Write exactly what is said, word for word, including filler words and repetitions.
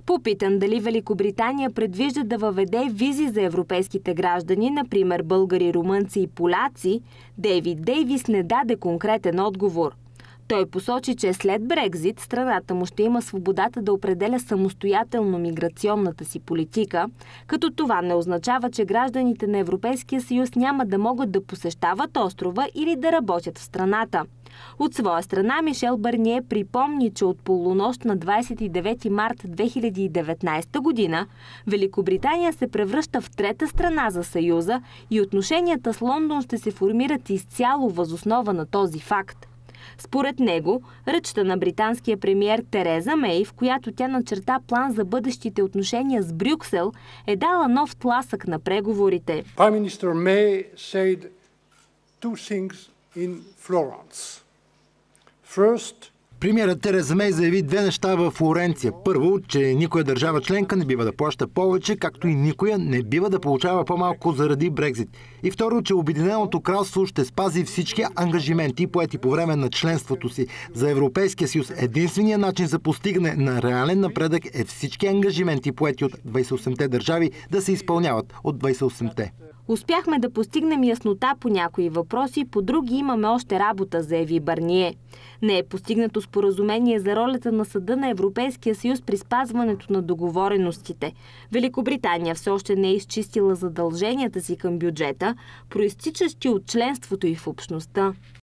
Попитан дали Великобритания предвижда да въведе визи за европейските граждани, например българи, румънци и поляци, Дейвид Дейвис не даде конкретен отговор. Той посочи, че след Брекзит страната му ще има свободата да определя самостоятелно миграционната си политика, като това не означава, че гражданите на Европейския съюз няма да могат да посещават острова или да работят в страната. От своя страна Мишел Барние припомни, че от полунощ на двадесет и девети март две хиляди и деветнадесета година Великобритания се превръща в трета страна за Съюза и отношенията с Лондон ще се формират изцяло въз основа на този факт. Според него, речта на британския премиер Тереза Мей, в която тя начерта план за бъдещите отношения с Брюксел, е дала нов тласък на преговорите. Prime Minister May said two things in Florence. First, Премиерът Тереза Мей заяви две неща във Флоренция. Първо, че никоя държава членка не бива да плаща повече, както и никоя не бива да получава по-малко заради Брекзит. И второ, че Обединеното кралство ще спази всички ангажименти, поети по време на членството си. За Европейския съюз единственият начин за постигане на реален напредък е всички ангажименти, поети от двадесет и осемте държави, да се изпълняват от двадесет и осемте. Успяхме да постигнем яснота по някои въпроси, по други имаме още работа, заяви Барние. Не е постигнато споразумение за ролята на Съда на Европейския съюз при спазването на договореностите. Великобритания все още не е изчистила задълженията си към бюджета, проистичащи от членството й в общността.